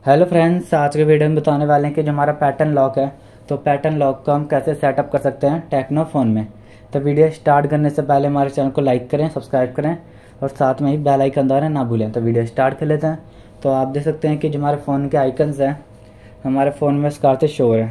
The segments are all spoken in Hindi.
हेलो फ्रेंड्स, आज के वीडियो में बताने वाले हैं कि जो हमारा पैटर्न लॉक है तो पैटर्न लॉक को हम कैसे सेटअप कर सकते हैं टेक्नो फ़ोन में। तो वीडियो स्टार्ट करने से पहले हमारे चैनल को लाइक करें, सब्सक्राइब करें और साथ में ही बेल आइकन दबाना ना भूलें। तो वीडियो स्टार्ट कर लेते हैं। तो आप देख सकते हैं कि जो हमारे फ़ोन के आइकन्स हैं हमारे फ़ोन में इस प्रकार से शो है।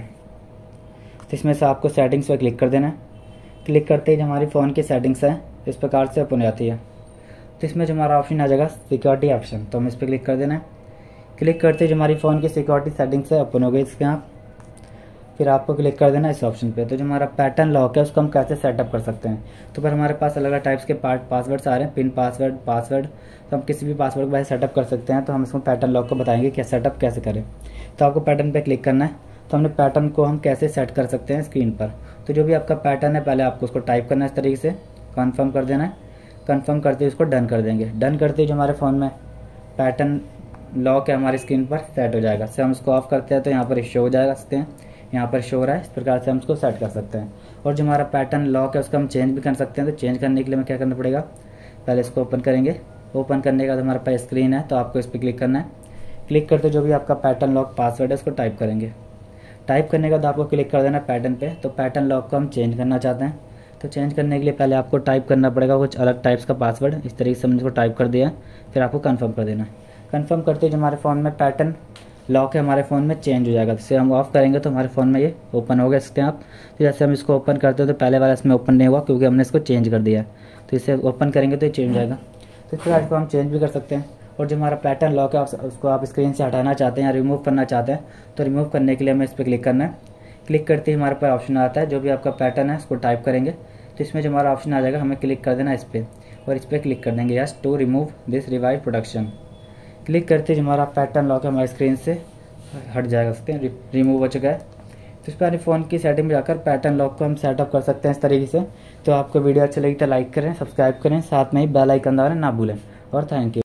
तो इसमें से आपको सेटिंग्स पर क्लिक कर देना है। क्लिक करते ही जो हमारी फ़ोन की सेटिंग्स है इस प्रकार से ओपन हो जाती है। तो इसमें जो हमारा ऑप्शन आ जाएगा सिक्योरिटी ऑप्शन, तो हम इस पर क्लिक कर देना है। क्लिक करते ही जो हमारी फ़ोन की सिक्योरिटी सेटिंग्स है ओपन हो गई इसके आप। फिर आपको क्लिक कर देना इस ऑप्शन पे। तो जो हमारा पैटर्न लॉक है उसको हम कैसे सेटअप कर सकते हैं। तो फिर हमारे पास अलग अलग टाइप्स के पासवर्ड्स आ रहे हैं, पिन पासवर्ड। तो हम किसी भी पासवर्ड को सेटअप कर सकते हैं। तो हम इसको पैटर्न लॉक को बताएंगे क्या सेटअप कैसे करें। तो आपको पैटर्न पे क्लिक करना है। तो हमने पैटर्न को हम कैसे सेट कर सकते हैं स्क्रीन पर। तो जो भी आपका पैटर्न है पहले आपको उसको टाइप करना है इस तरीके से, कन्फर्म कर देना है। कन्फर्म करते ही उसको डन कर देंगे। डन करते ही जो हमारे फ़ोन में पैटर्न लॉक है हमारी स्क्रीन पर सेट हो जाएगा। से हम उसको ऑफ करते हैं तो यहाँ पर शो हो जाएगा, सकते हैं यहाँ पर शो हो रहा है। इस प्रकार से हम उसको सेट कर सकते हैं। और जो हमारा पैटर्न लॉक है उसको हम चेंज भी कर सकते हैं। तो चेंज करने के लिए हमें क्या करना पड़ेगा, पहले इसको ओपन करेंगे। ओपन करने के बाद हमारे पास स्क्रीन है तो आपको इस पर क्लिक करना है। क्लिक करते जो भी आपका पैटर्न लॉक पासवर्ड है उसको टाइप करेंगे। टाइप करने के बाद आपको क्लिक कर देना पैटर्न पे। तो पैटर्न लॉक को हम चेंज करना चाहते हैं। तो चेंज करने के लिए पहले आपको टाइप करना पड़ेगा कुछ अलग टाइप्स का पासवर्ड। इस तरीके से हमने इसको टाइप कर दिया। फिर आपको कंफर्म कर देना है। कंफर्म करते ही जो हमारे फ़ोन में पैटर्न लॉक है हमारे फ़ोन में चेंज हो जाएगा। जैसे हम ऑफ करेंगे तो हमारे फ़ोन में ये ओपन हो गया सकते हैं आप। तो जैसे हम इसको ओपन करते हो तो पहले वाला इसमें ओपन नहीं हुआ क्योंकि हमने इसको चेंज कर दिया है। तो इसे ओपन करेंगे तो ये चेंज हो जाएगा। तो इस प्रकार इसको हम चेंज भी कर सकते हैं। और जो हमारा पैटर्न लॉक है उसको आप स्क्रीन से हटाना चाहते हैं या रिमूव करना चाहते हैं तो रिमूव करने के लिए हमें इस पर क्लिक करना है। क्लिक करते ही हमारे पास ऑप्शन आता है, जो भी आपका पैटर्न है उसको टाइप करेंगे। तो इसमें जो हमारा ऑप्शन आ जाएगा हमें क्लिक कर देना इस पर और इस पर क्लिक कर देंगे yes to remove this revive production. Click करते ही हमारा पैटर्न लॉक हमारी स्क्रीन से हट जाएगा, सकते हैं रिमूव हो चुका है। तो इस पर अपनी फ़ोन की सेटिंग में जाकर पैटर्न लॉक को हम सेटअप कर सकते हैं इस तरीके से। तो आपको वीडियो अच्छी लगी तो लाइक करें, सब्सक्राइब करें, साथ में ही बेल आइकन दबाना ना भूलें। और थैंक यू।